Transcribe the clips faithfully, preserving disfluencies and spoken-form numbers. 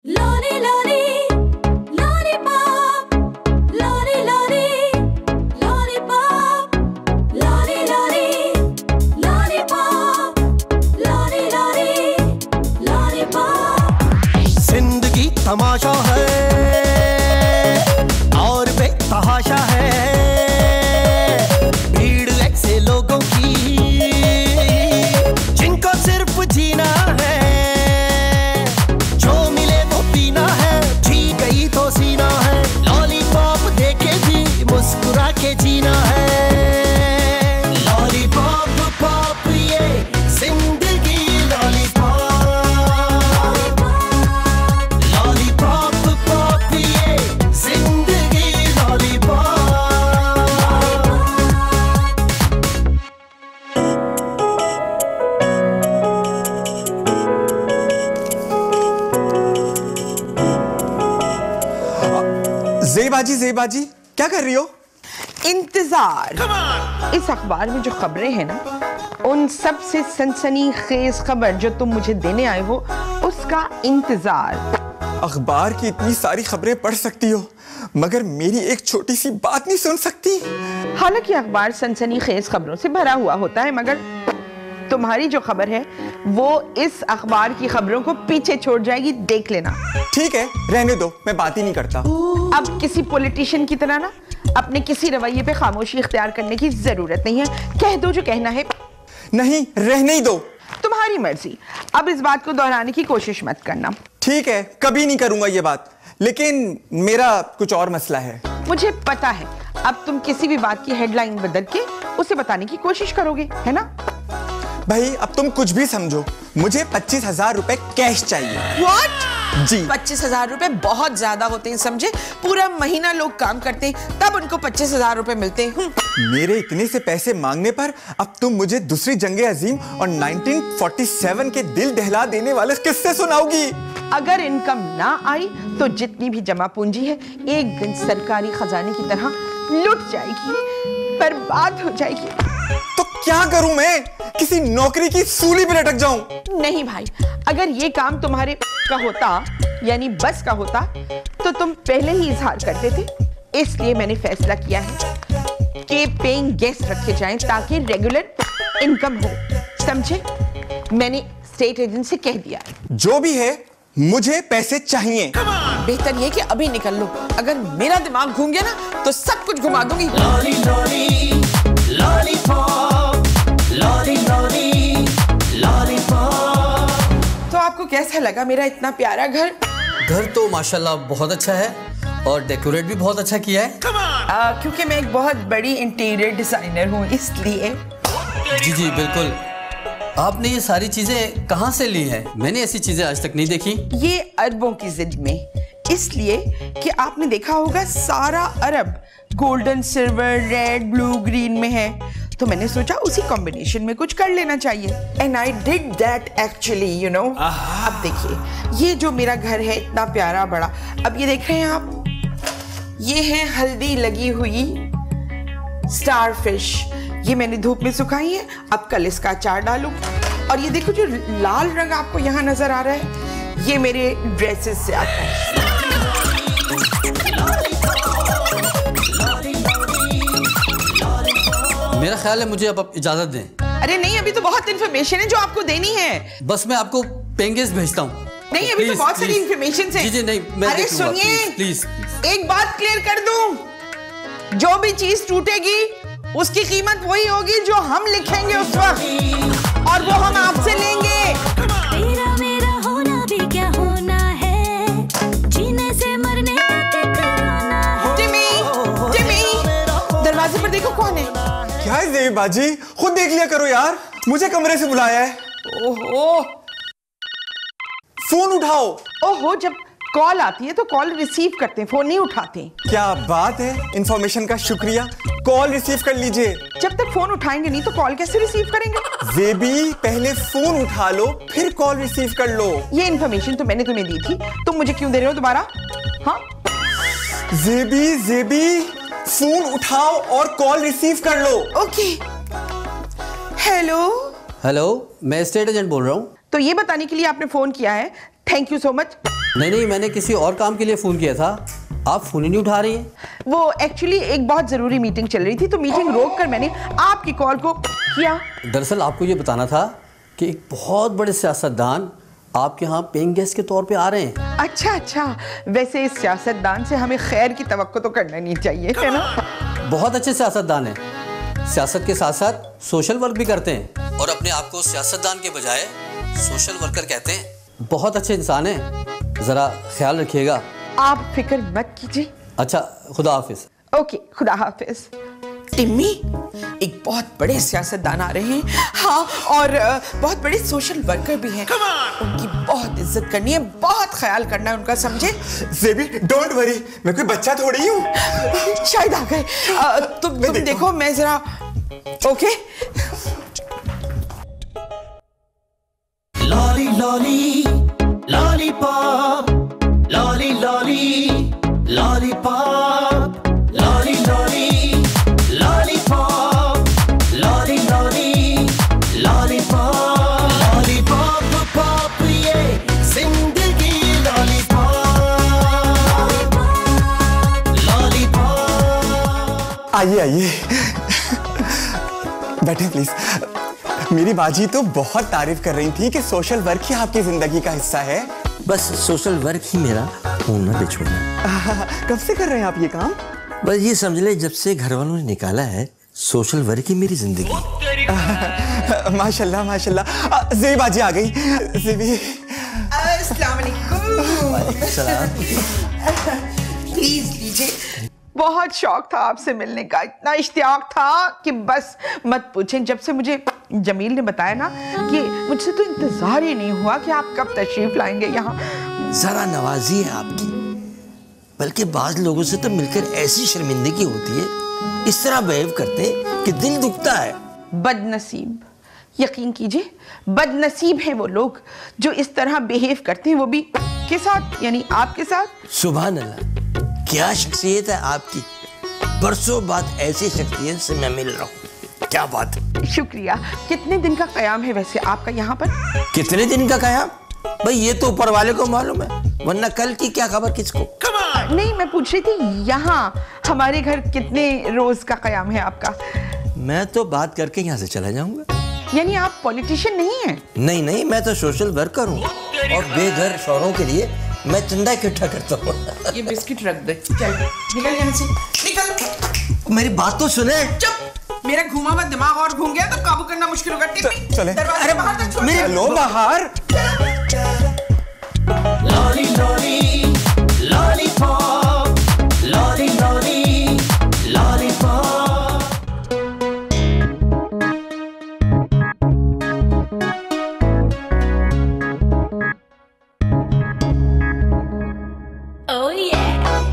Lolly, lolly, lollipop, lolly, lolly, lollipop, lolly, lolly, lollipop, lolly, lolly, lollipop. जिंदगी तमाशा है और बेतहाशा है, भीड़ ऐसे लोगों की जिनको सिर्फ जीना है, जो मिले वो पीना है, जी गई तो सीना है, लॉलीपॉप देके भी मुस्कुरा के जीना है। लॉलीपॉप पॉप ये जिंदगी लॉलीपॉप, लॉलीपॉप पॉप ये जिंदगी लॉलीपॉप। ज़ेबाजी ज़ेबाजी क्या कर रही हो? इंतजार। इस अखबार में जो खबरें हैं ना, उन सब से सनसनी खेज खबर जो तुम मुझे देने आए हो, उसका इंतजार। अखबार की इतनी सारी खबरें पढ़ सकती हो, मगर मेरी एक छोटी सी बात नहीं सुन सकती? हालांकि अखबार सनसनी खेज खबरों से भरा हुआ होता है, मगर तुम्हारी जो खबर है वो इस अखबार की खबरों को पीछे छोड़ जाएगी, देख लेना। ठीक है, रहने दो, मैं बात ही नहीं करता। अब किसी पॉलिटिशियन की तरह ना अपने किसी रवैये पे खामोशी इख्तियार करने की जरूरत नहीं है। कह दो जो कहना है। नहीं, रहने ही दो। तुम्हारी मर्जी। अब इस बात को दोहराने की कोशिश मत करना। ठीक है, कभी नहीं करूंगा ये बात, लेकिन मेरा कुछ और मसला है। मुझे पता है, अब तुम किसी भी बात की हेडलाइन बदल के उसे बताने की कोशिश करोगे, है ना? भाई अब तुम कुछ भी समझो, मुझे पच्चीस हजार रुपए कैश चाहिए। What? जी। पच्चीस हजार रुपए बहुत ज्यादा होते हैं, समझे? पूरा महीना लोग काम करते हैं, तब उनको पच्चीस हजार रुपए मिलते हैं। मेरे इतने से पैसे मांगने पर अब तुम मुझे दूसरी जंगे अजीम और नाइनटीन फोर्टी सेवन के दिल दहला देने वाले किस्से सुनाओगी? अगर इनकम ना आई तो जितनी भी जमा पूंजी है एक दिन सरकारी खजाने की तरह लुट जाएगी, बर्बाद हो जाएगी। तो क्या करूं मैं? किसी नौकरी की सूली पे लटक जाऊं? नहीं भाई, अगर ये काम तुम्हारे का होता, यानी बस का होता, तो तुम पहले ही इजहार करते थे। इसलिए मैंने फैसला किया है कि पेइंग गेस्ट रखे जाएं ताकि रेगुलर इनकम हो, समझे? मैंने स्टेट एजेंट से कह दिया है। जो भी है, मुझे पैसे चाहिए। बेहतर ये कि अभी निकल लो, अगर मेरा दिमाग घूम गया ना तो सब कुछ घुमा दूंगी। Lolly lolly lollipop, lolly lolly lollipop. तो आपको कैसा लगा मेरा इतना प्यारा घर? घर तो माशाल्लाह बहुत अच्छा है और डेकोरेट भी बहुत अच्छा किया है। आ, क्योंकि मैं एक बहुत बड़ी इंटीरियर डिजाइनर हूँ, इसलिए। जी जी बिल्कुल। आपने ये सारी चीजें कहाँ से ली हैं? मैंने ऐसी चीजें आज तक नहीं देखी। ये अरबों की जिद में, इसलिए कि आपने देखा होगा सारा अरब golden, silver, red, blue, green में है, तो मैंने सोचा उसी कॉम्बिनेशन में कुछ कर लेना चाहिए। And I did that actually, you know. अब देखिए, ये जो मेरा घर है इतना प्यारा बड़ा, अब ये देख रहे हैं आप, ये है हल्दी लगी हुई स्टार फिश, ये मैंने धूप में सुखाई है। अब कल इसका अचार डालूं। और ये देखो जो लाल रंग आपको यहाँ नजर आ रहा है, ये मेरे ड्रेसेस से आता है। मेरा ख्याल है मुझे अब आप इजाजत दें। अरे नहीं, अभी तो बहुत इंफॉर्मेशन है जो आपको देनी है। बस मैं आपको पेंगेस भेजता हूँ। नहीं, अभी तो बहुत सारी इंफॉर्मेशन है। जी जी नहीं, मैं अरे देख लूंगा, सुनिए, प्लीज, प्लीज। एक बात क्लियर कर दूं, जो भी चीज टूटेगी उसकी कीमत वही होगी जो हम लिखेंगे उस वक्त, और वो हम आपसे लेंगे। तेरा मेरा होना भी क्या होना है, जीने से मरने तक कराना है। टिमी, टिमी, दरवाजे पर देखो कौन है। क्या है ज़ेबाजी? खुद देख लिया करो यार, मुझे कमरे से बुलाया है। ओहो, फोन उठाओ। ओहो, जब कॉल आती है तो कॉल रिसीव करते हैं, फोन नहीं उठाते। क्या बात है, इंफॉर्मेशन का शुक्रिया। कॉल रिसीव कर लीजिए। जब तक फोन उठाएंगे नहीं तो कॉल कैसे रिसीव करेंगे? ज़ेबी, पहले फोन उठा लो, फिर कॉल रिसीव कर लो। ये इन्फॉर्मेशन तो मैंने तुम्हें दी थी, तुम मुझे क्यों दे रहे हो दोबारा? हाँ? ज़ेबी, ज़ेबी, फोन उठाओ और कॉल रिसीव कर लो। ओके। हेलो। हेलो, मैं स्टेट एजेंट बोल रहा हूँ। तो ये बताने के लिए आपने फोन किया है, थैंक यू सो मच। नहीं नहीं, मैंने किसी और काम के लिए फ़ोन किया था, आप फ़ोन ही नहीं उठा रही हैं। वो एक्चुअली एक बहुत ज़रूरी मीटिंग चल रही थी, तो मीटिंग रोक कर मैंने आपकी कॉल को किया। दरअसल आपको ये बताना था कि एक बहुत बड़े सियासतदान आपके यहाँ पेइंग गेस्ट के तौर पे आ रहे हैं। अच्छा अच्छा, वैसे इस सियासतदान से हमें खैर की तवक्को तो करना नहीं चाहिए, है ना? बहुत अच्छे सियासतदान हैं, सियासत के साथ साथ सोशल वर्क भी करते हैं और अपने आप को सियासतदान के बजाय सोशल वर्कर कहते हैं। बहुत अच्छे इंसान हैं, ज़रा ख्याल रखिएगा। आप फिक्र मत कीजिए। अच्छा, खुदा हाफिज। ओके, खुदा हाफिज। टिम्मी, एक बहुत बड़े सियासतदान आ रहे हैं, हाँ, और बहुत बड़े सोशल वर्कर भी हैं। उनकी बहुत इज्जत करनी है, बहुत ख्याल करना है उनका, समझे? ज़ेबी, डोंट वरी, मैं कोई बच्चा थोड़ी हूँ। शायद आ गए। तुम तुम देखो, मैं जरा। Okay. Lolly lolly lollipop, lolly lolly lollipop, lolly lolly lollipop, lolly lolly lollipop, lollipop pop, ये जिंदगी लॉलीपॉप, लॉलीपॉप। आइए आइए, बैठे प्लीज। मेरी बाजी तो बहुत तारीफ कर रही थी कि सोशल वर्क ही आपकी जिंदगी का हिस्सा है। बस सोशल वर्क ही मेरा होना पे छोड़ना। कब से कर रहे हैं आप ये काम? बस ये समझ ले, जब से घर वालों ने निकाला है, सोशल वर्क ही मेरी जिंदगी। माशाल्लाह माशाल्लाह। ज़ेबी बाजी आ गई। ज़ेबी, अस्सलाम वालेकुम। प्लीज लीजिए। बहुत शौक था आपसे मिलने का, इतना इश्तियाक था कि बस मत पूछें। जब से मुझे जमील ने बताया ना, कि मुझसे तो इंतजार ही नहीं हुआ कि आप कब तशरीफ लाएंगे यहाँ। जरा नवाजी है आपकी, बल्कि बाज लोगों से तो मिलकर ऐसी शर्मिंदगी होती है, इस तरह बिहेव करते हैं कि दिल दुखता है। बदनसीब, यकीन कीजिए, बदनसीब हैं वो लोग जो इस तरह बिहेव करते हैं, वो भी के साथ, यानी आपके साथ। सुभान अल्लाह, क्या शख्सियत है आपकी। बरसों बाद ऐसी शख्सियत से मैं मिल रहा हूँ, क्या बात है। शुक्रिया। कितने दिन का कयाम है वैसे आपका यहाँ पर? कितने दिन का कयाम? भाई ये तो ऊपर वाले को मालूम है, वरना कल की क्या खबर किसको। नहीं, मैं पूछ रही थी यहाँ हमारे घर कितने रोज का कयाम है आपका? मैं तो बात करके यहाँ से चला जाऊंगा। यानी आप पॉलिटिशियन नहीं हैं? नहीं नहीं, मैं तो सोशल वर्कर हूँ और बेघर शौहरों के लिए मैं चंदा इकट्ठा करता हूँ। ये बिस्किट रख दे, चल निकल यहाँ से, निकल। मेरी बात तो सुने। चुप, मेरा घूमा हुआ दिमाग और घूम गया तो काबू करना मुश्किल होगा। टिप्पी, चले। दरवाजे बाहर तक छोड़। लो बाहर। Lolly lolly lollipop, lolly lolly lollipop. Oh yeah.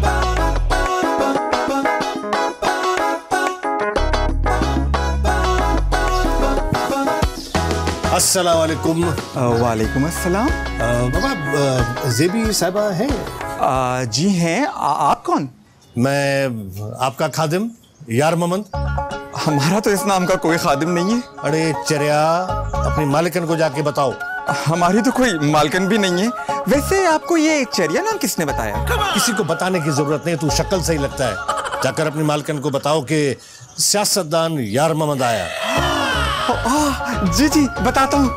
अस्सलाम वालेकुम। वालेकुम अस्सलाम। बाबा, ज़ेबी साहिबा हैं? आ, जी हैं। आ, आप कौन? मैं आपका खादिम यार मोहम्मद। हमारा तो इस नाम का कोई खादिम नहीं है। अरे चरिया, अपनी मालिकन को जाके बताओ। हमारी तो कोई मालकन भी नहीं है। वैसे आपको ये चरिया नाम किसने बताया? किसी को बताने की जरूरत नहीं, तू शक्ल सही लगता है। जाकर अपनी मालिकन को बताओ कि सियासतदान यार मोहम्मद आया। आ, जी जी बताता हूँ।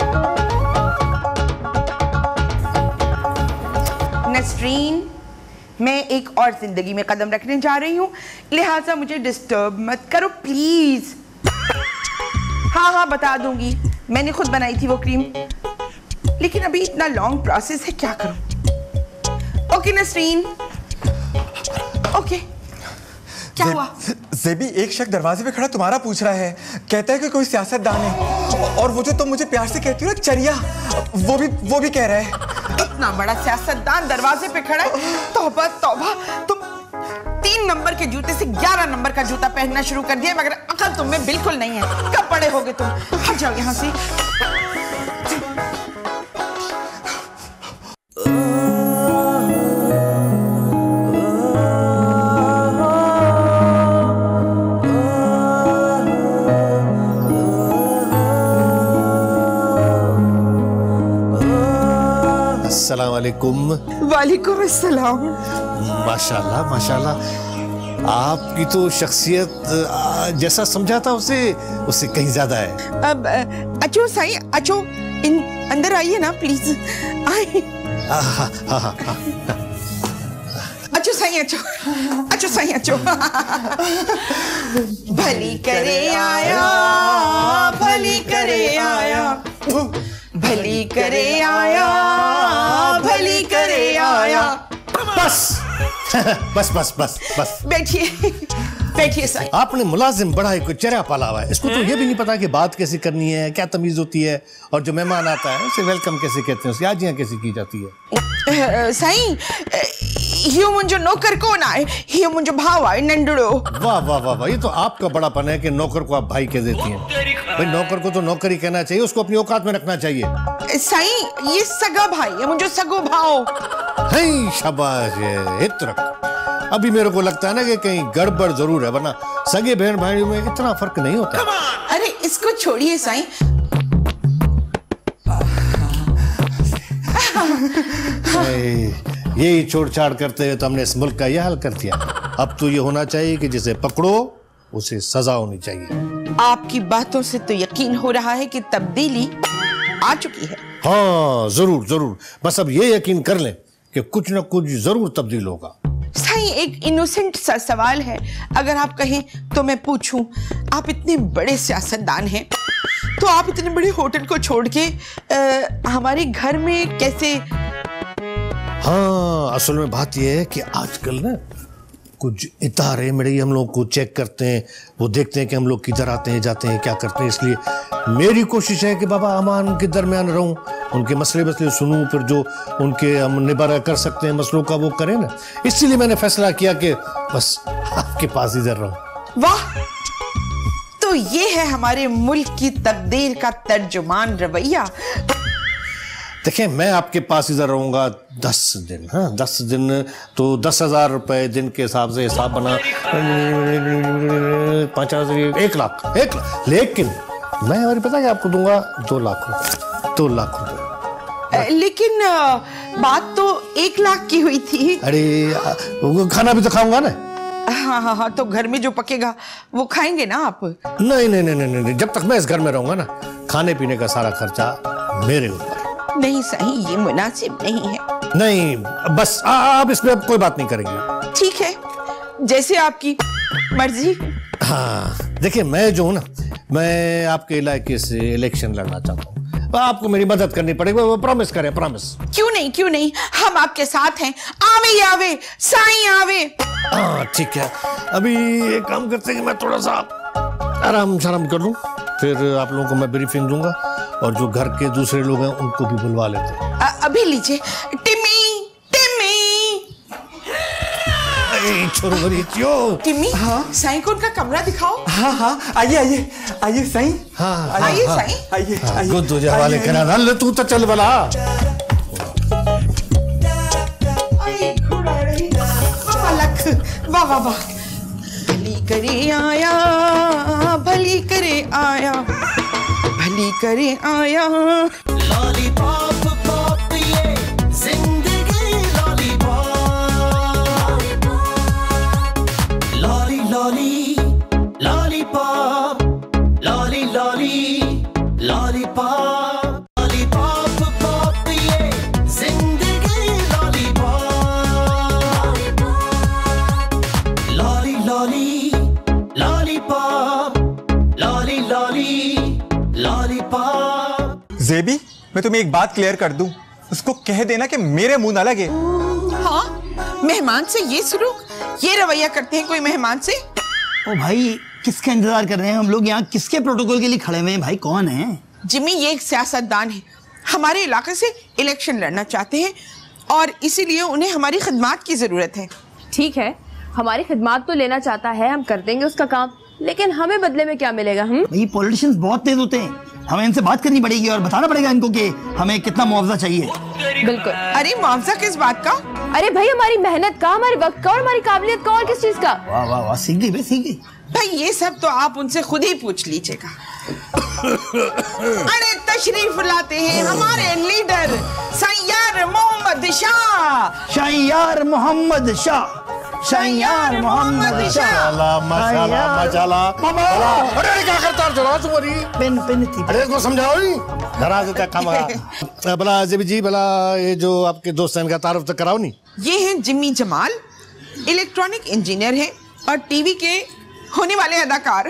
नसरीन, मैं एक और जिंदगी में कदम रखने जा रही हूँ, लिहाजा मुझे डिस्टर्ब मत करो प्लीज। हाँ हाँ बता दूंगी, मैंने खुद बनाई थी वो क्रीम, लेकिन अभी इतना लॉन्ग प्रोसेस है, क्या करूं। Okay Nasreen, okay. क्या हुआ? ज़ेबी, एक शख्स दरवाजे पे खड़ा तुम्हारा पूछ रहा है, कहता है कि कोई सियासतदान है, और वो जो तुम मुझे प्यार से कहती हो ना चरिया, वो भी वो भी कह रहा है। इतना बड़ा सियासतदान दरवाजे पे खड़ा है? तौबा तौबा, तुम तीन नंबर के जूते से ग्यारह नंबर का जूता पहनना शुरू कर दिया, मगर अकल तुम में बिल्कुल नहीं है। कब बड़े होगे तुम? हट जाओ यहाँ से। अस्सलाम वालेकुम। वालेकुम अस्सलाम। माशाल्लाह माशाल्लाह, आपकी तो शख्सियत आ, जैसा समझा था उससे उससे कहीं ज्यादा है। अब अचो साईं, अचो इन अंदर आइए ना प्लीज, आइए। अचो साईं, अचो अचो साईं, अचो। भली करे आया, भली करे आया, भली करे आया, भली करे आया। बस बस बस बस बस बैठिए बैठिए साईं। आपने मुलाजिम बड़ा एक चेहरा पाला हुआ है, इसको तो ये भी नहीं पता कि बात कैसे करनी है, क्या तमीज होती है, और जो मेहमान आता है उसे वेलकम कैसे कहते हैं, उसकी आजियां कैसे की जाती है। साईं, हियो मुंजो नौकर कौन आए, हियो मुंजो भाव आए नंडड़ो। वाह वाह वाह वाह, ये तो आपका बड़ापन है कि नौकर को आप भाई कह देती हैं। भाई नौकर को तो नौकर ही कहना चाहिए, उसको अपनी औकात में रखना चाहिए। साईं, ये सगा भाई है, मुंजो सगो भाव। है शाबाश, इतरक। अभी मेरे को लगता है ना कि कहीं गड़बड़ जरूर है, वरना सगे बहन भाइयों में इतना फर्क नहीं होता। अरे इसको छोड़िए साईं। यही छोड़ छाड़ करते हुए तो हमने इस मुल्क का यह हाल कर दिया। अब तो ये होना चाहिए कि जिसे पकड़ो उसे सजा होनी चाहिए। आपकी बातों से तो यकीन हो रहा है कि तब्दीली आ चुकी है। हाँ जरूर जरूर, बस अब ये यकीन कर लें कि कुछ न कुछ जरूर तब्दील होगा। साईं, एक इनोसेंट सा सवाल है, अगर आप कहें तो मैं पूछूं। आप इतने बड़े सियासतदान हैं, तो आप इतने बड़े होटल को छोड़ के आ, हमारे घर में कैसे? हाँ, असल में बात यह है कि आजकल ना कुछ इतारे मेरे हम लोग को चेक करते हैं, वो देखते हैं कि हम लोग किधर आते हैं जाते हैं क्या करते हैं, इसलिए मेरी कोशिश है कि बाबा अमान उनके दरमियान रहूं, उनके मसले मसले सुनूं, फिर जो उनके हम निबारा कर सकते हैं मसलों का वो करें ना। इसीलिए मैंने फैसला किया कि बस आपके पास इधर रहूं। वाह, तो ये है हमारे मुल्क की तकदीर का तर्जुमान रवैया। देखिए, मैं आपके पास इधर रहूंगा दस दिन। हाँ, दस दिन तो दस हजार रुपए दिन के हिसाब से हिसाब बना पाँच हजार, एक लाख एक लाख लेकिन मैं और पता है आपको दूंगा दो लाख रुपए दो लाख रुपए। लेकिन बात तो एक लाख की हुई थी। अरे खाना भी तो खाऊंगा ना। हाँ हाँ हाँ, तो घर में जो पकेगा वो खाएंगे ना आप? नहीं नहीं नहीं नहीं नहीं, जब तक मैं इस घर में रहूंगा ना, खाने पीने का सारा खर्चा मेरे ऊपर। नहीं सही, ये मुनासिब नहीं है। नहीं, बस आ, आप इसमें अब कोई बात नहीं करेंगे। ठीक है, जैसे आपकी मर्जी। हाँ देखिए, मैं जो हूँ ना, मैं आपके इलाके से इलेक्शन लड़ना चाहता हूँ, आपको मेरी मदद करनी पड़ेगी, वो प्रॉमिस करें, प्रॉमिस। क्यों नहीं क्यों नहीं, हम आपके साथ हैं। आवे आवे साईं आवे। हाँ ठीक है, अभी एक काम करते हैं कि मैं थोड़ा सा आराम शराम कर लूँ, फिर आप लोगों को मैं ब्रीफिंग दूंगा, और जो घर के दूसरे लोग हैं उनको भी बुलवा लेते हैं। अभी लीजिए। टिम्मी टिम्मी छोरो बरीतियो। टिम्मी, हाँ? साईं को उनका कमरा दिखाओ। हाँ हाँ, आइए आइए आइए साईं। हाँ आइए साईं, आइए आइए। गुड हो जा वाले करा ना, ले तू तो चल वाला। वाह वाह वाह, भली करे आया, भली करे आया, भली करे आया। लॉलीपॉप पॉप ये जिंदगी lollipop, lolly lolly lollipop, lolly lolly lollipop, lollipop pop ये जिंदगी lollipop, lolly lolly lollipop, lolly lolly lollipop. Zebi, मैं तुम्हें एक बात क्लियर कर दूं, उसको कह देना कि मेरे मुंह ना लगे। हाँ, मेहमान से ये शुरू, ये रवैया करते हैं कोई मेहमान से? ओ भाई, किसका इंतजार कर रहे हैं हम लोग यहाँ? किसके प्रोटोकॉल के लिए खड़े हुए हैं भाई? कौन है? जिमी, ये एक सियासतदान है, हमारे इलाके से इलेक्शन लड़ना चाहते हैं, और इसीलिए उन्हें हमारी खिदमत की जरूरत है। ठीक है, हमारी खिदमत तो लेना चाहता है, हम कर देंगे उसका काम, लेकिन हमें बदले में क्या मिलेगा? हम भाई पॉलिटिशियंस बहुत तेज होते हैं, हमें इनसे बात करनी पड़ेगी और बताना पड़ेगा इनको कि हमें कितना मुआवजा चाहिए। बिल्कुल। अरे मुआवजा किस बात का? अरे भाई, हमारी मेहनत का, हमारे वक्त का और हमारी काबिलियत का, और किस चीज का? वाह वाह वाह, सीख गई भाई, सीख गई। भाई ये सब तो आप उनसे खुद ही पूछ लीजिएगा। अरे तशरीफ लाते हैं हमारे लीडर सैयद मोहम्मद मोहम्मद शाह, शाहयार मोहम्मद शाह, शाहयार मोहम्मद शाह। माशाल्लाह माशाल्लाह माशाल्लाह। अरे अरे क्या करता है जरा तुम्हारी पेन पेन थी। अरे इसको समझाओ नहीं डरा देता काम। भला जेबी जी भला ये जो आपके दोस्त हैं इनका तारुफ तो कराओ नहीं। ये हैं जिम्मी जमाल, इलेक्ट्रॉनिक इंजीनियर हैं और टीवी के होने वाले अदाकार।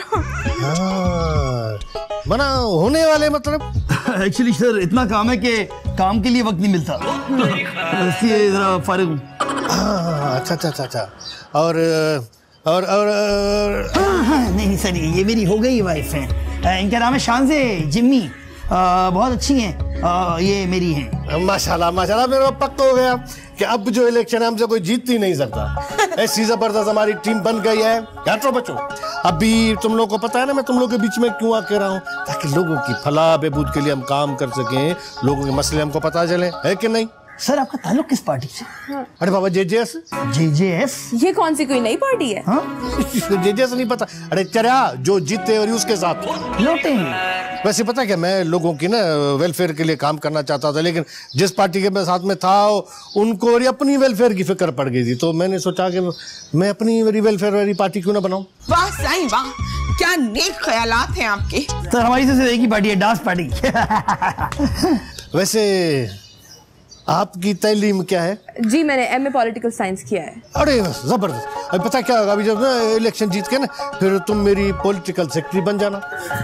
बना होने वाले मतलब एक्चुअली सर इतना काम है कि काम के लिए वक्त नहीं मिलता, इसलिए जरा फारिग हूँ। अच्छा अच्छा अच्छा अच्छा। और और और, और हाँ हाँ नहीं सर ये मेरी हो गई वाइफ है, इनका नाम है शानजे जिम्मी, आ, बहुत अच्छी हैं, आ, ये मेरी हैं। माशाल्लाह माशाल्लाह। मेरा पक्का हो गया कि अब जो इलेक्शन है हमसे कोई जीत ही नहीं सकता। ऐसी जबरदस्त हमारी टीम बन गई है। हटो बच्चों, अभी तुम लोगों को पता है ना मैं तुम लोगों के बीच में क्यों आके रहा हूँ, ताकि लोगों की फलाह बहबूद के लिए हम काम कर सकें, लोगों के मसले हमको पता चले, है कि नहीं? सर आपका ताल्लुक किस पार्टी से? हाँ। अरे बाबा जे जे एस। जे जे एस ये कौन सी कोई नई पार्टी है? जे जे एस नहीं पता? अरे चरा जो जीते और उसके साथ लौटे हैं। वैसे पता क्या मैं लोगों की ना वेलफेयर के लिए काम करना चाहता था, लेकिन जिस पार्टी के मैं साथ में था उनको और अपनी वेलफेयर की फिक्र पड़ गई थी, तो मैंने सोचा कि मैं अपनी मेरी वेलफेयर वाली पार्टी क्यों ना बनाऊं। वाह साईं वाह, क्या नेक ख्यालात हैं आपके। सर हमारी तो सिर्फ एक ही पार्टी है, डांस पार्टी। वैसे आपकी तालीम क्या है? जी मैंने एम ए पॉलिटिकल साइंस किया है। अरे जबरदस्त। अभी पता क्या होगा, अभी जब ना इलेक्शन जीत के ना फिर तुम मेरी पॉलिटिकल सेक्रेटरी बन जाना।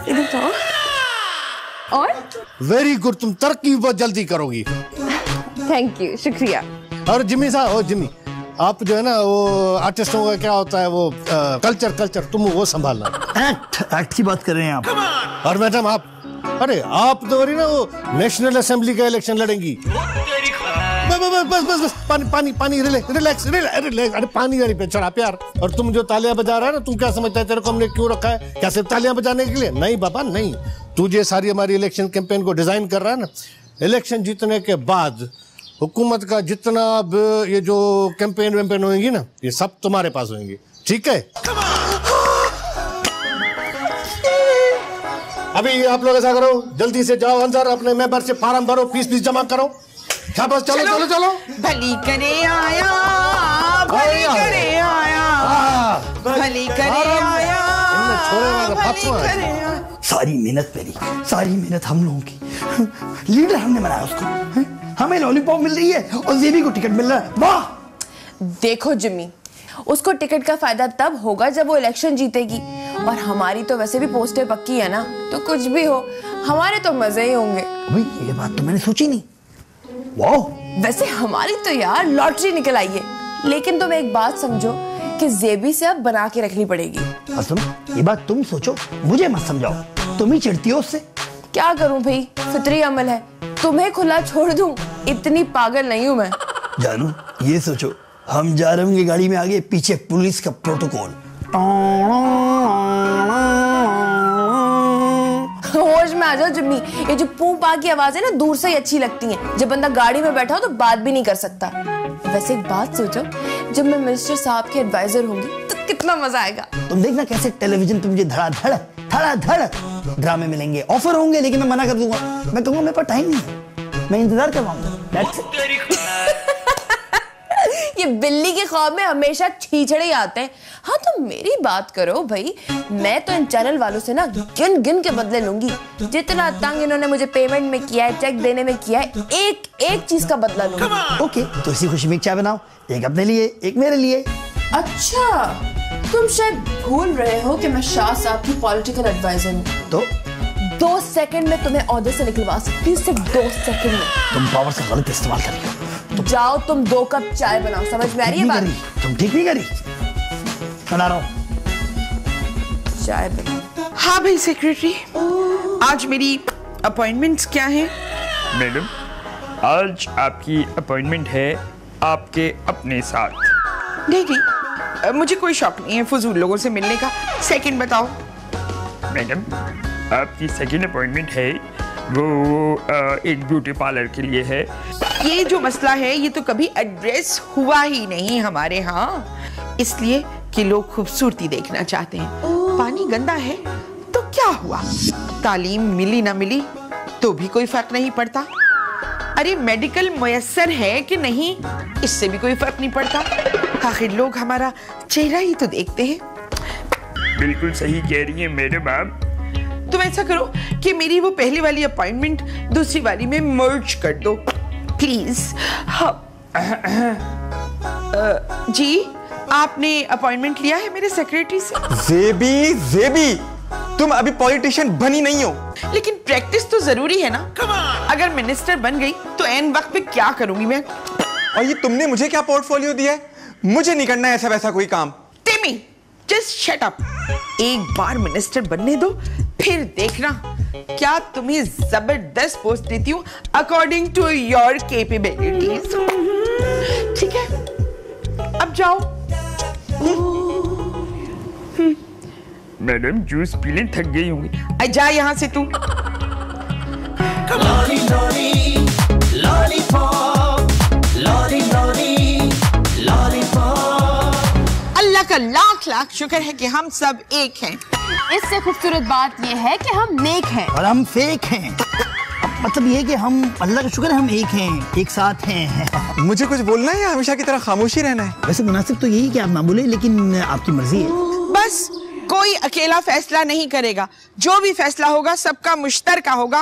और वेरी गुड, तुम तरक्की बहुत जल्दी करोगी। थैंक यू, शुक्रिया। और जिम्मी साहब, ओ जिम्मी आप जो है ना वो आर्टिस्टों का क्या होता है वो आ, कल्चर कल्चर तुम वो संभालना। एक्ट एक्ट की बात कर रहे हैं आप? और मैडम आप, अरे आप तो ना वो नेशनल असेंबली का इलेक्शन लड़ेंगी। बस बस बस बस बस पानी पानी पानी रिलैक्स रिलैक्स रिलैक्स। अरे पानी वाली पे चढ़ा प्यार। और तुम जो तालियां बजा रहा है ना, तुम क्या समझता है तेरे को हमने क्यों रखा है? क्या सिर्फ तालियां बजाने के लिए? नहीं बाबा नहीं, तुझे सारी हमारी इलेक्शन कैंपेन को डिजाइन कर रहा है ना, इलेक्शन जीतने के बाद हुकूमत का जितना अब ये जो कैंपेन वैम्पेन होंगी ना, ये सब तुम्हारे पास होंगी, ठीक है? अभी आप लोग ऐसा करो, जल्दी से जाओ अंदर, अपने मेंबर से फार्म भरो, फीस फीस जमा करो। क्या बस चलो चलो चलो। भली करे आया, भली करे आया, भली करे आया, भली करे आया। सारी मेहनत मेरी, सारी मेहनत हम लोगों की, लीडर हमने बनाया उसको, है? हमें लॉलीपॉप मिल रही है और जेबी को टिकट मिल रहा है। वाह। देखो जिम्मी, उसको टिकट का फायदा तब होगा जब वो इलेक्शन जीतेगी, और हमारी तो वैसे भी पोस्टें पक्की है ना, तो कुछ भी हो हमारे तो मजे ही होंगे। भाई ये बात तो मैंने सोची नहीं। वाह। वैसे हमारी तो यार लॉटरी निकल आई है, लेकिन तुम एक बात समझो कि जेबी से अब बना के रखनी पड़ेगी। असम ये बात तुम सोचो, मुझे मत समझाओ, तुम ही चिढ़ती हो उससे। क्या करूं भाई, फितरी अमल है, तुम्हें खुला छोड़ दूं, इतनी पागल नहीं हूं मैं। जानू ये सोचो, हम जा रहे होंगे गाड़ी में, आगे पीछे पुलिस का प्रोटोकॉल। होश में आ जाओ जिम्मी, ये जो पू पा की आवाजें ना दूर से ही अच्छी लगती हैं, जब बंदा गाड़ी में बैठा हो तो बात भी नहीं कर सकता। वैसे एक बात सोचो, जब मैं मिनिस्टर साहब के एडवाइजर होंगी तो कितना मजा आएगा। तुम देखना कैसे टेलीविजन पे मुझे धड़ाधड़ धड़ाधड़ ड्रामे मिलेंगे, ऑफर होंगे, लेकिन मैं मना कर दूंगा। मैं कहूंगा मेरे पास टाइम नहीं है, मैं इंतजार करवाऊंगा। That's it। ये बिल्ली के ख्वाब में हमेशा छीछड़े ही आते हैं। हाँ तो मेरी बात करो भाई, मैं तो इन चैनल वालों से ना गिन गिन के बदले लूंगी। जितना तंग इन्होंने मुझे पेमेंट में किया है, चेक देने में किया है, एक एक चीज का बदला लूंगी। ओके तो इसी खुशी में एक चाय बनाओ, एक अपने लिए एक मेरे लिए। अच्छा तुम शायद भूल रहे हो कि मैं शाह साहब की पॉलिटिकल एडवाइजर हूँ। तो दो सेकंड में तुम्हें ऑर्डर से निकलवा सकती हूँ, सिर्फ दो सेकंड में। तुम पावर का गलत इस्तेमाल कर रही हो। तो जाओ तुम दो कप चाय बनाओ, समझ में आ रही है बात? तुम ठीक नहीं करी, बना रहा हूँ चाय बनाओ। हाँ भाई सेक्रेटरी, आज मेरी अपॉइंटमेंट्स क्या हैं? मैडम आज आपकी अपॉइंटमेंट है आपके अपने साथ। नहीं नहीं, मुझे कोई शौक नहीं है फजूल लोगों से मिलने का। सेकंड बताओ। मैडम आपकी सेकंड अपॉइंटमेंट है वो आ, एक ब्यूटी पार्लर के लिए है। ये जो मसला है ये तो कभी एड्रेस हुआ ही नहीं हमारे यहाँ, इसलिए कि लोग खूबसूरती देखना चाहते हैं। पानी गंदा है तो क्या हुआ, तालीम मिली ना मिली तो भी कोई फर्क नहीं पड़ता। अरे मेडिकल मुयस्सर है कि नहीं इससे भी कोई फर्क नहीं पड़ता, आखिर लोग हमारा चेहरा ही तो देखते हैं। बिल्कुल सही कह रही है मैडम आप। तुम ऐसा करो कि मेरी वो पहली वाली अपॉइंटमेंट दूसरी वाली में मर्ज कर दो प्लीज। हाँ। जी आपने अपॉइंटमेंट लिया है मेरे सेक्रेटरी से? जेबी जेबी तुम अभी पॉलिटिशियन बनी नहीं हो। लेकिन प्रैक्टिस तो जरूरी है ना। अगर मिनिस्टर बन गई तो एन वक्त पे क्या करूंगी मैं? और ये तुमने मुझे क्या पोर्टफोलियो दिया है? मुझे नहीं करना है ऐसा वैसा कोई काम। टिमी जस्ट शट अप। एक बार मिनिस्टर बनने दो फिर देखना क्या तुम्हें जबरदस्त पोस्ट देती हूँ अकॉर्डिंग टू योर कैपेबिलिटीज। ठीक है अब जाओ। मैडम जूस पीने थक गई होंगी। जा यहाँ से तू। Lolly lolly lollipop, lolly lolly lollipop. अल्लाह का लाख लाख शुक्र है कि हम सब एक हैं। इससे खूबसूरत बात यह है कि हम नेक हैं और हम फेक हैं। मतलब ये कि हम अल्लाह का शुक्र है हम एक हैं, एक साथ हैं। मुझे कुछ बोलना है या हमेशा की तरह खामोशी रहना है? वैसे मुनासिब तो यही कि आप ना बोले, लेकिन आपकी मर्जी है। बस कोई अकेला फैसला नहीं करेगा, जो भी फैसला होगा सबका मुश्तरका होगा।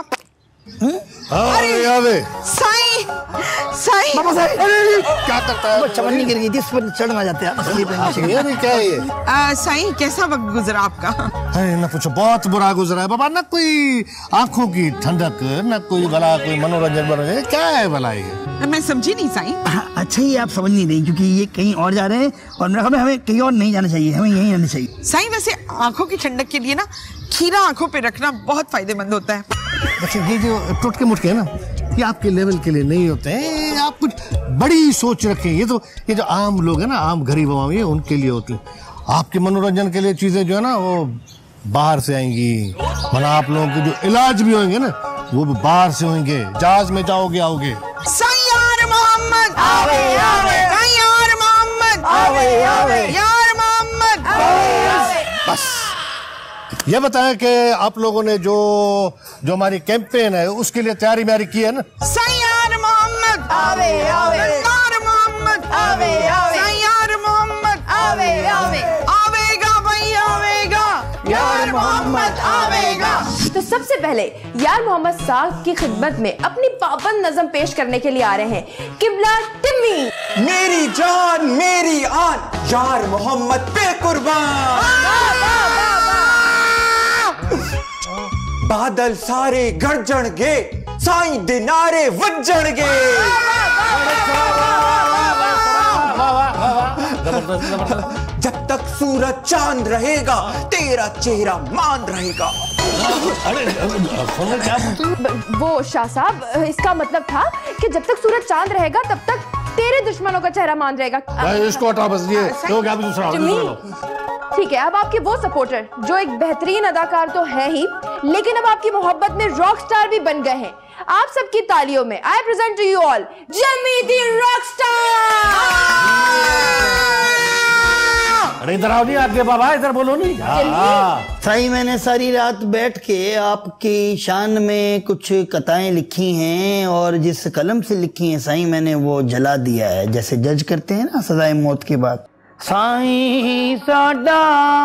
अरे साईं साईं बाबा साईं क्या करता है? चवन्नी गिर गई थी, इस पर चढ़ना जाते हैं। ये भी क्या है ये? आ, साईं कैसा वक्त गुजरा आपका? अरे ना पूछो, बहुत बुरा गुजरा है बाबा। ना कोई आंखों की ठंडक, ना कोई भला कोई मनोरंजन बन, क्या है भला ये? मैं समझी नहीं साईं। अच्छा ये आप समझ नहीं रही क्योंकि ये कहीं और जा रहे हैं और मेरा ख्याल है हमें कहीं और नहीं जाना चाहिए, हमें यहीं रहना चाहिए। साईं वैसे आंखों की ठंडक के लिए ना खीरा आंखों पे रखना बहुत फायदेमंद होता है। अच्छा ये जो टुटके मुटके है ना, ये आपके लेवल के लिए नहीं होते हैं। आप कुछ बड़ी सोच रखें। ये तो ये जो आम लोग हैं ना, आम गरीब आवाम, ये उनके लिए होते हैं। आपके मनोरंजन के लिए चीजें जो है ना वो बाहर से आएंगी। वरना आप लोगों के जो इलाज भी होंगे ना वो भी बाहर से होंगे। जहाज में जाओगे आओगे। यार मोहम्मद आवे आवे, यार मोहम्मद आवे आवे, यार मोहम्मद आवे आवे। बस ये बताएं कि आप लोगों ने जो जो हमारी कैंपेन है उसके लिए तैयारी म्यारी की है ना? यार मोहम्मद आवे आवे, यार मोहम्मद आवे आवे, यार मोहम्मद आवे आवे, आवेगा भाई आवेगा, यार मोहम्मद आवेगा। तो सबसे पहले यार मोहम्मद साहब की खिदमत में अपनी पाबंद नज़म पेश करने के लिए आ रहे हैं किबला टिम्मी। मेरी जान मेरी आन, यार मोहम्मद पे कुर्बान। बादल सारे गरजण गे, साईं दिनारे वज्जण गे। जब तक सूरज चांद रहेगा तेरा चेहरा मान रहेगा। वो शाह साहब इसका मतलब था कि जब तक सूरज चांद रहेगा तब तक तेरे दुश्मनों का चेहरा मान रहेगा। इसको हटा बस, ये तो क्या दूसरा ठीक है। अब आपके वो सपोर्टर जो एक बेहतरीन अदाकार तो है ही, लेकिन अब आपकी मोहब्बत में रॉक स्टार भी बन गए हैं। आप सबकी तालियों में I present to you all Jimmy the rock star. अरे इधर आओ, नहीं आगे बाबा, इधर बोलो नहीं। साईं मैंने सारी रात बैठ के आपकी शान में कुछ कथाएं लिखी हैं और जिस कलम से लिखी हैं साईं मैंने वो जला दिया है, जैसे जज करते हैं ना सजाए मौत के बाद। साईं साडा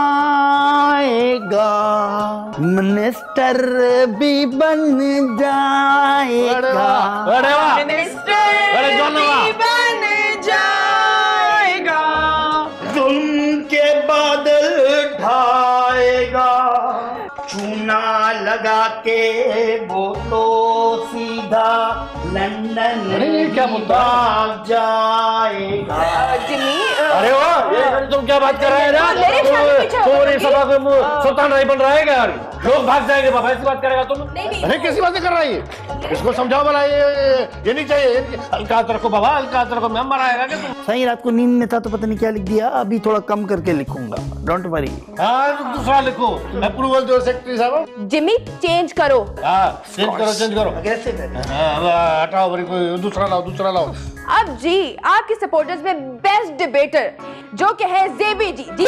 आएगा, मिनिस्टर भी बन जाएगा, मिनिस्टर भी बन जाएगा, तुम के बादल ढाएगा, चूना लगा के वो तो सीधा लंदन क्या भाग जाएगा। जिमी अरे वाह, ये तुम क्या बात कर रहे हैं यार? तुम्हारी सभा को सुल्तान नहीं बन रहा है क्या? लोग भाग जाएंगे बाबा, ऐसी बात करेगा तुम? अरे कैसी बातें कर रहा है ये? इसको समझाओ भला, ये ये नहीं चाहिए। हल्का हाथ रखो बाबा, हल्का हाथ रखो। मैं मराएगा क्या तुम? सही रात को नींद में था तो पता नहीं क्या लिख दिया, अभी थोड़ा कम करके लिखूंगा, डोंट वरी। हाँ दूसरा लिखो, अप्रूवल दो सेक्रेटरी साहब। जिमी चेंज करो। हाँ चेंज करो, चेंज करो। कैसे हटाओ, बड़ी कोई दूसरा लाओ, दूसरा लाओ। अब जी आपके सपोर्टर्स में बेस्ट डिबेटर जो कि है जेबी जी। जी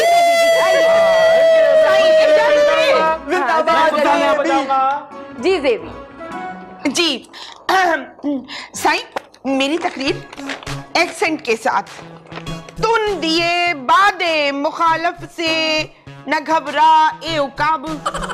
जी जी जी जेबी जी साईं मेरी तकरीर एक्सेंट के साथ। तुन दिए बादे मुखालफ से न घबरा ए उकाब,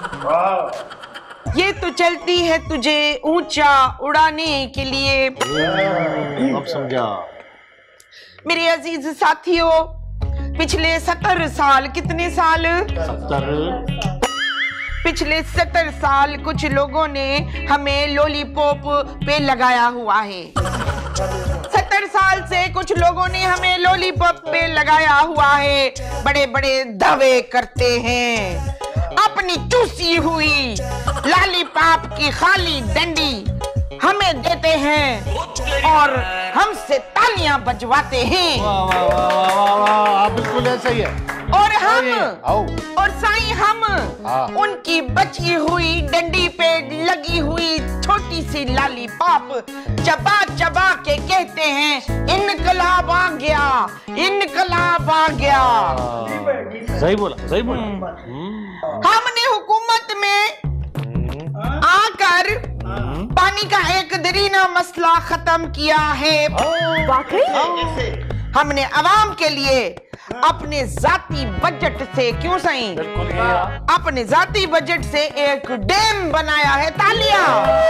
ये तो चलती है तुझे ऊंचा उड़ाने के लिए। अब समझा। मेरे अजीज साथियों, पिछले सत्तर साल, कितने साल? सत्तर। पिछले सत्तर साल कुछ लोगों ने हमें लॉलीपॉप पे लगाया हुआ है। सत्तर साल से कुछ लोगों ने हमें लॉलीपॉप पे लगाया हुआ है। बड़े बड़े दावे करते हैं, अपनी चूसी हुई लॉलीपॉप की खाली डंडी हमें देते हैं और हमसे तालियां बजवाते हैं। वाह वाह वाह वाह वाह, बिल्कुल ऐसा ही है। और हम आओ। और साईं हम हाँ। उनकी बची हुई डंडी पे लगी हुई छोटी सी लॉलीपॉप चबा चबा के कहते हैं, इनकलाब आ गया, इनकलाब आ गया। सही बोला, सही बोला। हमने हुकूमत में आकर पानी का एक दरीना मसला खत्म किया है। वाकई हमने आवाम के लिए अपने जाती बजट से, क्यों सही, अपने जाती बजट से एक डैम बनाया है। तालियां।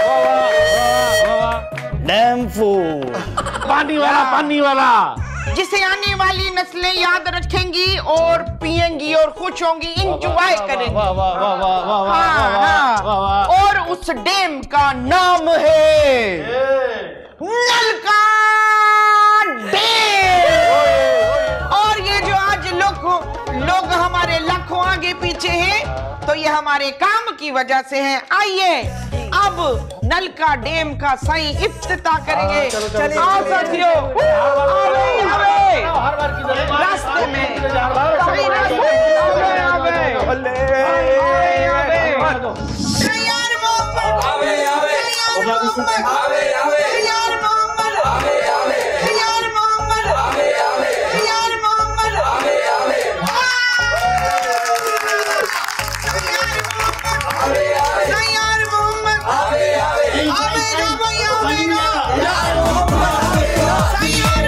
डैम फो पानी वाला, पानी वाला, जिसे आने वाली नस्लें याद रखेंगी और पिएंगी और खुश होंगी, इंजॉय करेंगी। वाह वाह वाह वाह वाह वाह हाँ, वाह वाह वाह। और उस डैम का नाम है नलका डैम। और ये जो आज लोग लोग हमारे लाखों आगे पीछे हैं, तो ये हमारे काम की वजह से हैं। आइए अब नलका डैम का सही इफ्तिताह करेंगे। आओ साथियों, आवे आवे रास्ते में, सही रास्ते में आवे आवे यार मोहम्मद, आवे आवे यार मोहम्मद, आवे आवे यार मोहम्मद, आवे आवे यार मोहम्मद, आवे आवे यार मोहम्मद, आवे आवे यार मोहम्मद, आवे आवे आवे ना भैया आवे ना यार मोहम्मद, यार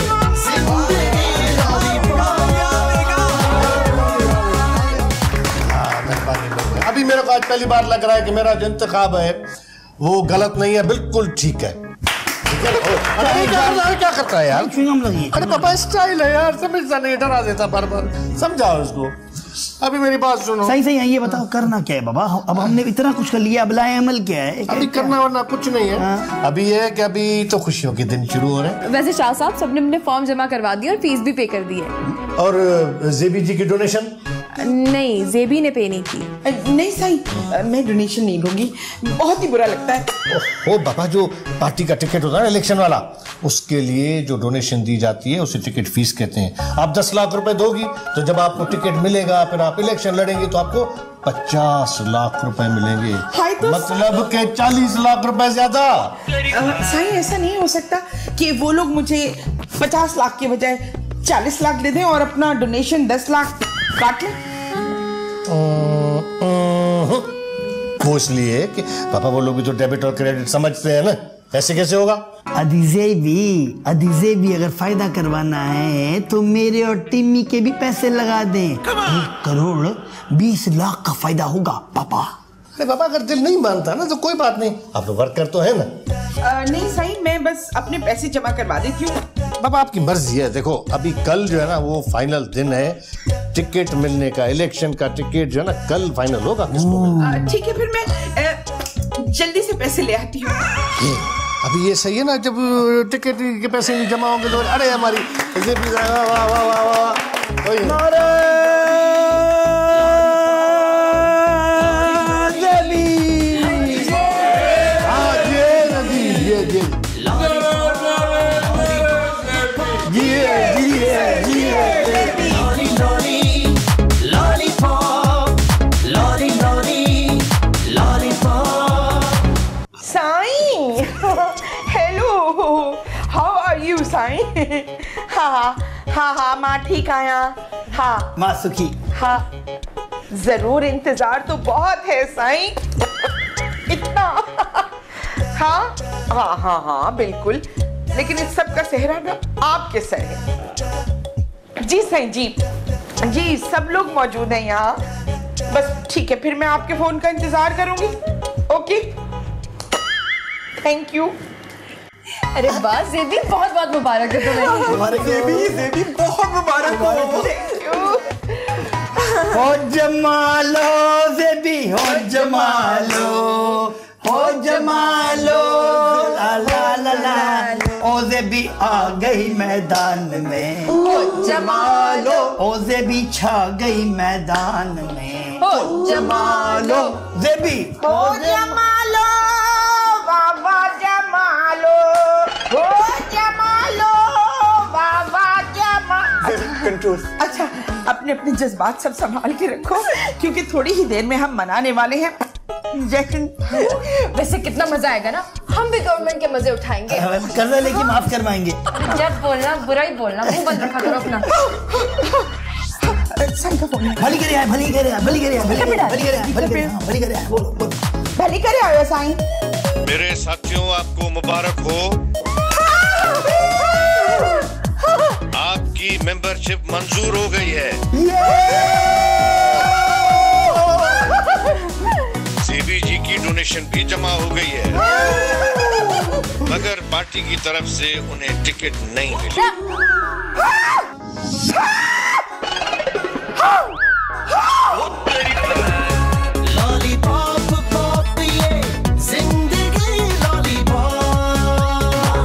मोहम्मद। अभी मेरे को आज पहली बार लग रहा है कि मेरा जो इंतखाब है वो गलत नहीं है, बिल्कुल ठीक है। अरे क्या, क्या करता है यार? अरे पापा स्टाइल है यार, समझता नहीं, डरा देता बार बार। समझाओ इसको। अभी मेरी बात सुनो। सही सही है, ये बताओ करना क्या है बाबा? अब हमने इतना कुछ कर लिया, अब लाए अमल क्या है? अभी करना वरना कुछ नहीं है। हाँ। अभी ये है कि अभी तो खुशियों के दिन शुरू हो रहे हैं। वैसे शाह साहब सबने अपने फॉर्म जमा करवा दिए और फीस भी पे कर दी है। और जेबी जी की डोनेशन? नहीं, जेबी ने पे नहीं की। नहीं सही, मैं डोनेशन नहीं दूंगी, बहुत ही बुरा लगता है। ओ बाबा, जो पार्टी का टिकट होता है ना इलेक्शन वाला, उसके लिए जो डोनेशन दी जाती है उसे टिकट फीस कहते हैं। आप दस लाख रुपए दोगी तो जब आपको टिकट मिलेगा, फिर आप इलेक्शन लड़ेंगे तो आपको पचास लाख रुपए मिलेंगे। तो मतलब के चालीस लाख रुपए ज्यादा। सही, ऐसा नहीं हो सकता कि वो लोग मुझे पचास लाख के बजाय चालीस लाख दे दें और अपना डोनेशन दस लाख काट लें। वो इसलिए कि पापा वो लोग भी तो डेबिट और क्रेडिट समझते हैं ना, ऐसे कैसे होगा? अदीजे भी अदीजे भी अगर फायदा करवाना है तो मेरे और टिम्मी के भी पैसे लगा दें। एक करोड़ बीस लाख का फायदा होगा पापा। अरे पापा, अगर दिल नहीं मानता ना तो कोई बात नहीं, आप तो वर्कर तो है ना। आ, नहीं सही, मैं बस अपने पैसे जमा करवा देती हूँ। पापा आपकी मर्जी है। देखो अभी कल जो है ना वो फाइनल दिन है टिकट मिलने का, इलेक्शन का टिकट जो है ना कल फाइनल होगा। ठीक है, फिर मैं आ, जल्दी से पैसे ले आती हूँ। अभी ये सही है ना, जब टिकट के पैसे नहीं जमा होंगे तो अरे हमारी वाह वाह वाह वाह वाह। हाँ हाँ हाँ माँ ठीक आया। हाँ माँ सुखी। हाँ जरूर, इंतजार तो बहुत है साईं, इतना। हाँ हाँ हाँ हाँ बिल्कुल, लेकिन इस सब का सेहरा ना आपके सर है। जी सही जी जी, सब लोग मौजूद हैं यहाँ। बस ठीक है, फिर मैं आपके फोन का इंतजार करूंगी। Okay, thank you. अरे वाह ज़ेबी, बहुत बहुत मुबारक है तुम्हें। ज़ेबी ज़ेबी बहुत मुबारक हो। Thank you. हो जमालो ज़ेबी, हो जमालो, हो जमालो, ला ला ला ला। ओ ज़ेबी आ गई मैदान में, हो जमालो, ओ ज़ेबी छा गई मैदान में, हो जमालो, ज़ेबी हो जमालो, बाबा जमालो, हो जमालो, बाबा जमालो। कंट्रोल। अच्छा, अपने अपने जज्बात सब संभाल के रखो, क्योंकि थोड़ी ही देर में हम मनाने वाले हैं। वैसे कितना मजा आएगा ना, हम भी गवर्नमेंट के मजे उठाएंगे। कर्जा लेके माफ करवाएंगे। जब बोलना बुरा ही बोलना, मुंह बंद रखा करो अपना। साई का फोन है। भली करे आए, भली करे आए, भली करे आए, भली करे आए, भली करे आए, भली करे आए, भली करे आए, बोलो बोलो। भली करे आए साई। मेरे साथियों, आपको मुबारक हो, आपकी मेंबरशिप मंजूर हो गई है। ज़ेबी जी की डोनेशन भी जमा हो गई है, मगर पार्टी की तरफ से उन्हें टिकट नहीं मिली। लॉलीपॉप पॉप ये जिंदगी lollipop,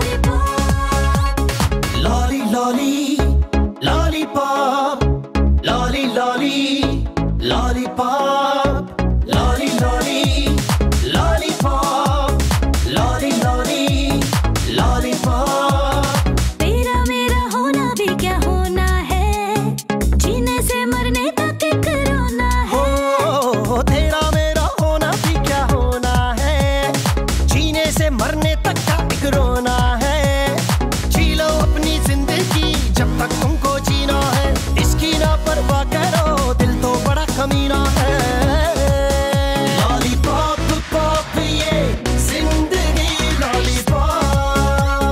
lolly lolly lollipop, lolly lolly lollipop, lolly lolly lollipop, lolly lolly lollipop. तेरा मेरा होना भी क्या होना है, जीने से मरने तक एक रोना है। हो तेरा मेरा होना भी क्या होना है, जीने से मरने तक का एक रोना है। जी लो अपनी जिंदगी जब तक तुमको जीना है, इसकी ना परवाह करो, दिल तो बड़ा कमीना है। लॉलीपॉप पॉप ये जिंदगी लॉलीपॉप,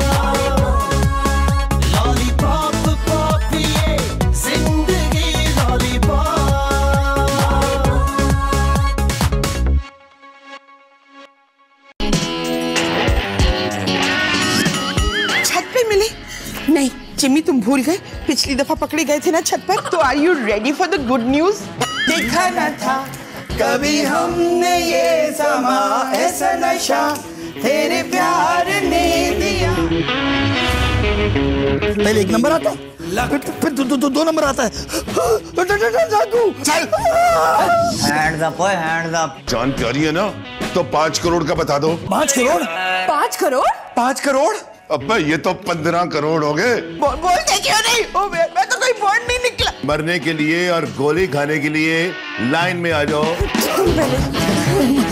लॉलीपॉप पॉप ये जिंदगी लॉलीपॉप। छत पे मिले? नहीं जिम्मी, तुम भूल गए, पिछली दफा पकड़े गए थे ना छत पर। तो are you ready for the good news? देखा न था कभी हमने ये समा, ऐसा नशा तेरे प्यार ने दिया। पहले एक नंबर आता है, फिर दो, दो, दो, दो नंबर आता है। चल हैंड्स अप, ओए हैंड्स अप। जान प्यारी है ना, तो पाँच करोड़ का बता दो। पाँच करोड़? पाँच करोड़? पाँच करोड़? अब्बे ये तो पंद्रह करोड़ हो गए। बोल बोलते क्यों नहीं? ओ मैं, मैं तो कोई बॉन्ड नहीं निकला। मरने के लिए और गोली खाने के लिए लाइन में आ जाओ।